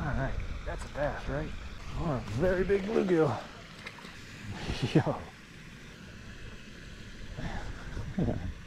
Alright, that's a bass, right? Oh, a very big bluegill. Yo.